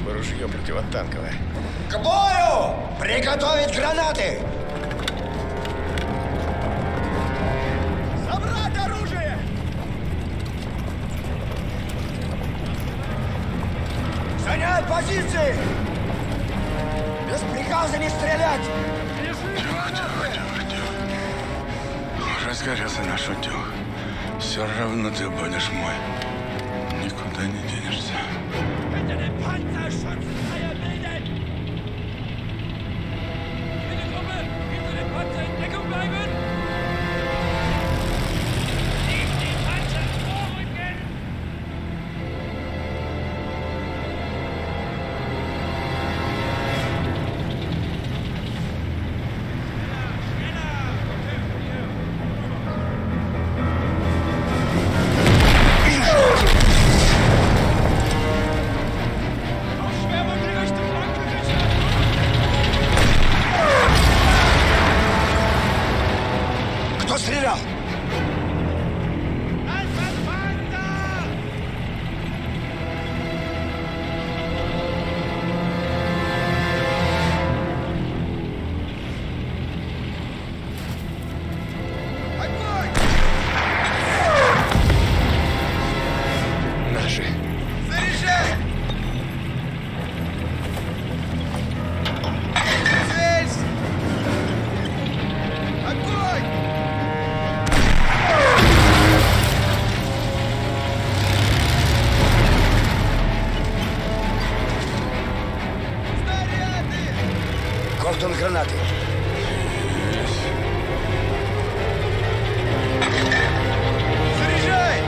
Ружье противотанковое. К бою! Приготовить гранаты! Забрать оружие! Занять позиции! Без приказа не стрелять! Разгорелся наш утюг. Все равно ты будешь мой. Никуда не денешься. Hinter dem Panzerschützenreihe bilden! Jede Gruppe, hinter dem Panzer in Deckung bleiben! Neben den Panzer vorrücken! Кто стрелял? Наши. Заряжай! Целься! Огонь! Снаряды! Кордон гранаты. Заряжай!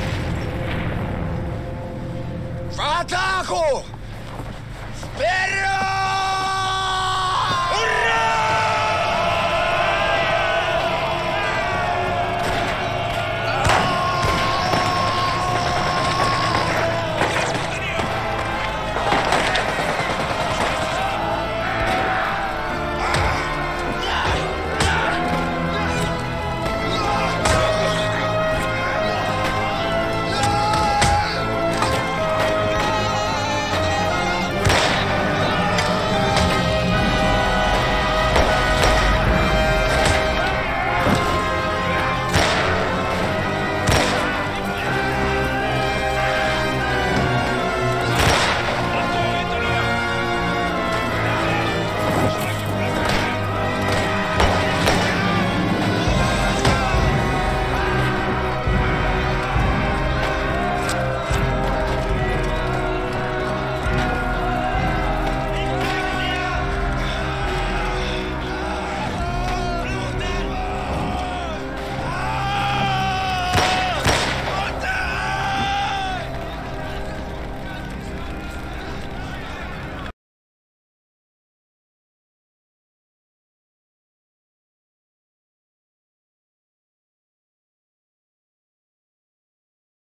В атаку! Вперед!